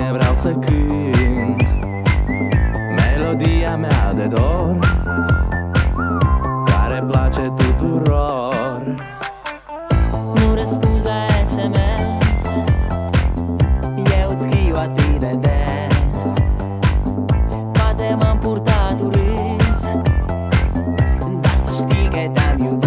tine vreau să cânt melodia mea de dor, care place tuturor. Nu răspunzi la SMS, eu îți scriu atât de des. Poate m-am purtat urât, dar să știi că te-am iubit.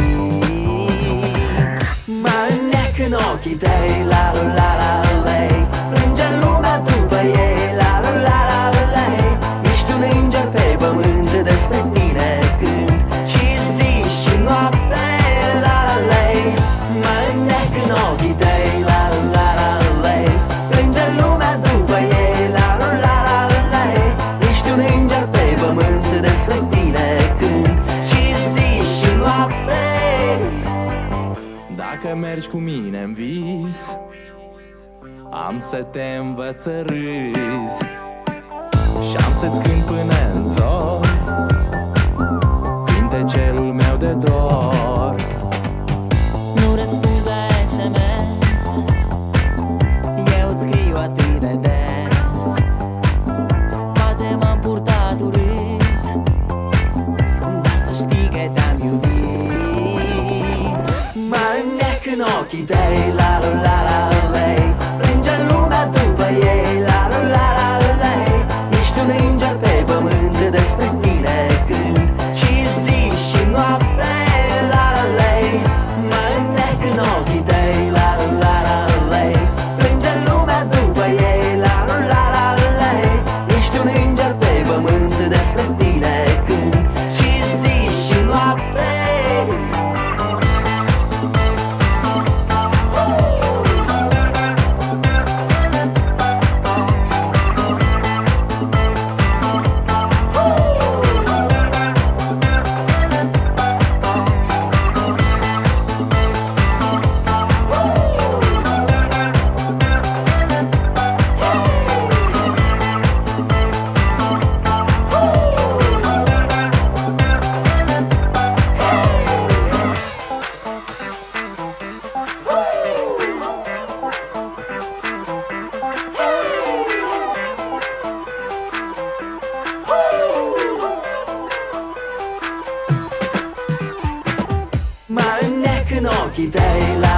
Mă înnec în ochii tăi, la la la la lei, plânge lumea după ei, la la la la lei. Ești un înger pe pământ, despre tine cânt și zi și noapte, la la lei. Mă înnec în ochii tăi, la la la la lei, plânge lumea după ei, la la la la lei. Ești un înger pe pământ, despre tine cânt și zi și noapte. Dacă mergi cu mine în vis, am să te învăț să râzi și am să-ți cânt până în zor cântecelul meu de dor. Nu răspunzi la SMS, eu îți scriu atât de des. Poate m-am purtat urât, dar să știi că te-am iubit. Mă înnec în ochii tăi, la la la la lei, plânge lumea după ei, la la la la lei. Ești un înger pe pământ, despre tine cânt și zi și noapte, la la lei. Mă înnec în ochii tăi, la la la la lei, plânge lumea după ei, la la la la lei. Ești un înger pe pământ, despre tine cânt și zi și noapte. Mă înnec în ochii tăi, la